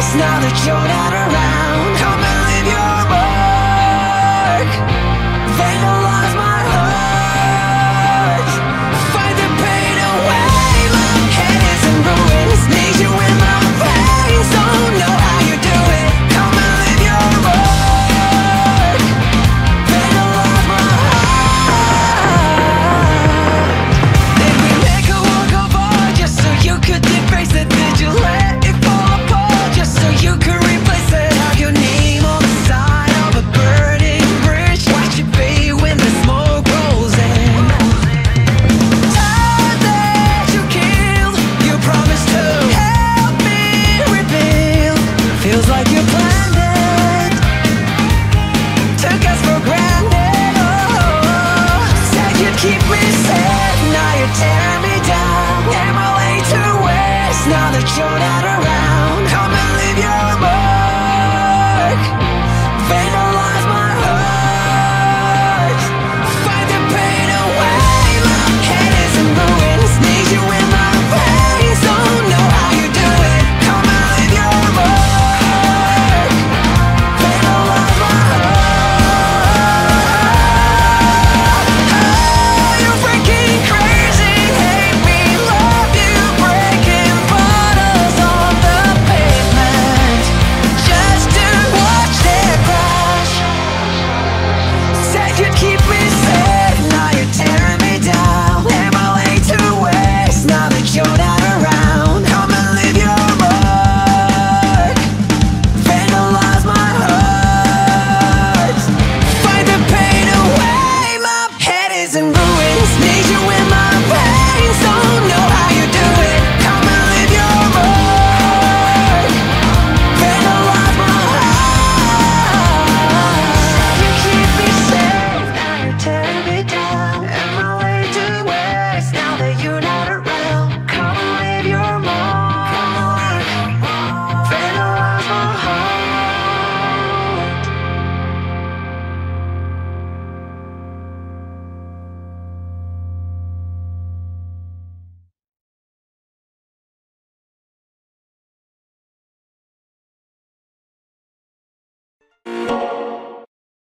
now that you're not around. Come and leave your mark. Vandalize my heart. Find the pain away. My head is in ruins. Need you in my veins. Don't know how you do it. Come and leave your mark. Vandalize my heart. Did we make a work of art just so you could deface it? Did you let it fall apart just so you could replace it? Have your name on the side of a burning bridge. Watch it fade when the smoke rolls in. Time that you killed, you promised to help me rebuild. Feels like you planned it, took us for granted. Oh, said you'd keep me safe, now you're tearing me down. Am I late to waste now that you're not around? Come and leave your mark. Vandalize my heart. Find the pain away. My head is in ruins. Need you in my veins. Don't know how you do it. Come and leave your mark. Vandalize my heart. Oh, you're freaking crazy. Hate me, love you, breaking bottles on the pavement just to watch it crash. Said you'd keep me safe, now you're tearing me down. Am I late to waste now that you're not around? Come and leave your mark. Vandalize my heart. Find the pain away. My head is in ruins. Need you in my veins. Don't know how you do it. Come and leave your mark. Vandalize my heart. You keep me safe, now you're tearing me down. Am I late to waste now that you're not around? Come and leave your mark. Vandalize my heart.